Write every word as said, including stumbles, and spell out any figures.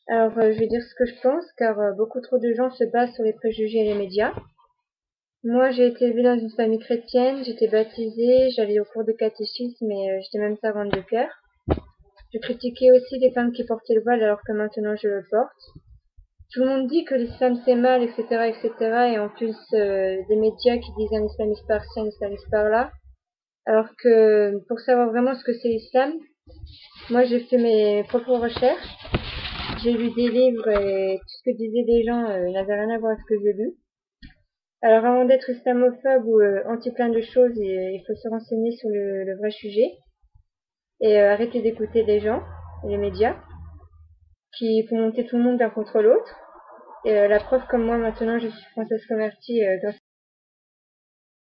Alors, euh, je vais dire ce que je pense, car euh, beaucoup trop de gens se basent sur les préjugés et les médias. Moi, j'ai été élevée dans une famille chrétienne, j'étais baptisée, j'allais au cours de catéchisme et euh, j'étais même servante de chœur. Je critiquais aussi les femmes qui portaient le voile alors que maintenant je le porte. Tout le monde dit que l'islam c'est mal, et cetera, et cetera. Et en plus, euh, des médias qui disent un islamiste par-ci, un islamiste par-là. Alors que pour savoir vraiment ce que c'est l'islam, moi j'ai fait mes propres recherches. J'ai lu des livres et tout ce que disaient les gens euh, n'avait rien à voir avec ce que j'ai lu. Alors avant d'être islamophobe ou euh, anti plein de choses, il, il faut se renseigner sur le, le vrai sujet et euh, arrêter d'écouter les gens et les médias qui font monter tout le monde l'un contre l'autre. Et euh, la preuve, comme moi maintenant je suis française convertie euh, grâce